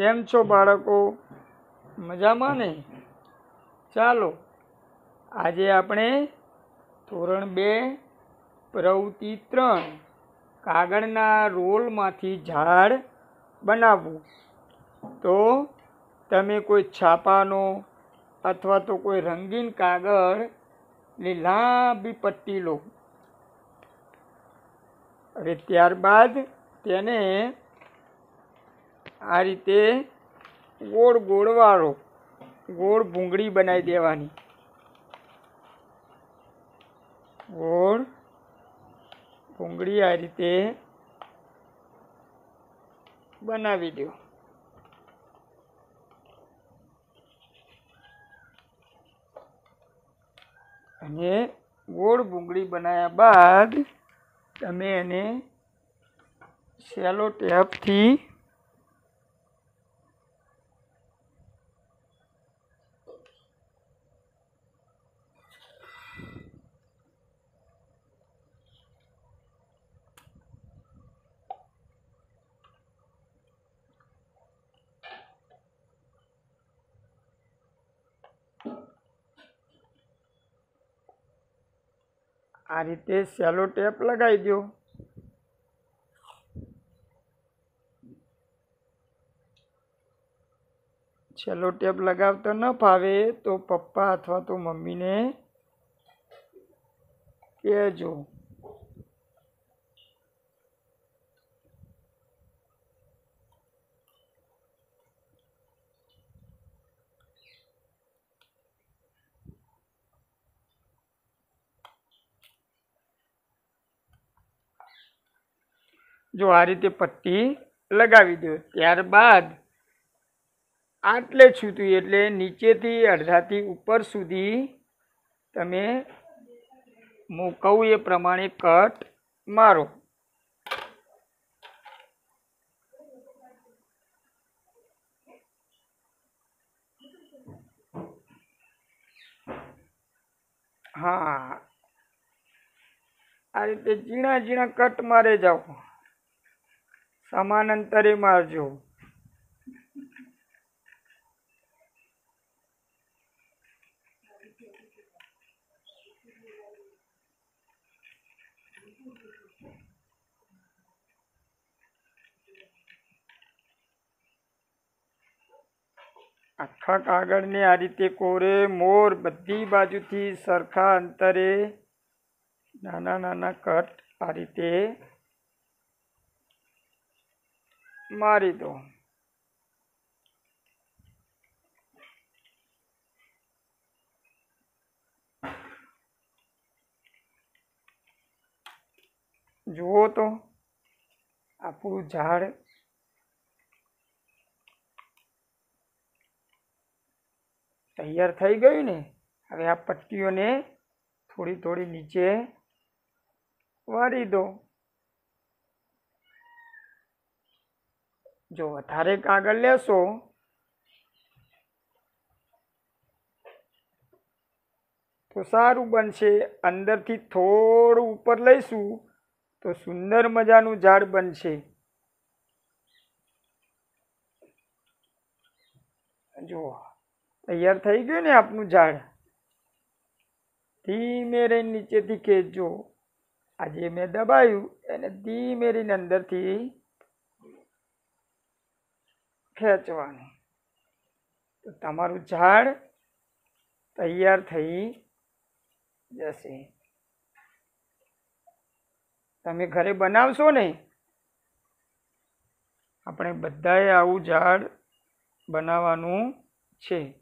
કેમ છો બાળકો? મજામાં ને? ચાલો આજે આપણે ધોરણ 2 પ્રવૃત્તિ 3 કાગળના રોલમાંથી ઝાડ બનાવવું. તો તમે કોઈ છાપાનો અથવા તો કોઈ રંગીન કાગળની લાંબી પટ્ટી લો. હવે ત્યારબાદ તેને આ રીતે ગોળ ગોળ વાળો, ગોળ ભૂંગળી બનાવી દેવાની. ગોળ ભૂંગળી આ રીતે બનાવી દો. અને ગોળ ભૂંગળી બનાવ્યા બાદ તમે એને સેલો ટેપથી આ રીતે સેલો ટેપ લગાવી દો. સેલો ટેપ લગાવતા ન ફાવે તો પપ્પા અથવા તો મમ્મીને કહેજો. જો આ રીતે પટ્ટી લગાવી દો. ત્યારબાદ આટલે સુધી એટલે નીચેથી અડધાથી ઉપર સુધી તમે હું કહું એ પ્રમાણે કટ મારો. હા, આ રીતે ઝીણા ઝીણા કટ મારે જાઓ. સમાન અંતરે મારજો. આખા કાગળને આ રીતે કોરે મોર બધી બાજુથી સરખા અંતરે નાના નાના કટ આ રીતે મારી દો. જુઓ તો આપણું ઝાડ તૈયાર થઈ ગયું ને. હવે આ પટ્ટીઓને થોડી થોડી નીચે વાળી દો. જો વધારે કાગળ લેશો તો સારું બનશે. અંદરથી થોડું ઉપર લઈશું તો સુંદર મજાનું ઝાડ બનશે. જુઓ તૈયાર થઈ ગયું ને આપનું ઝાડ. ધીમે રહીને નીચેથી ખેંચજો. આજે મેં દબાયું એને ધીમે રહીને અંદરથી ખેંચવાનું તો તમારું ઝાડ તૈયાર થઈ જશે. તમે ઘરે બનાવશો ને? આપણે બધાએ આવું ઝાડ બનાવવાનું છે.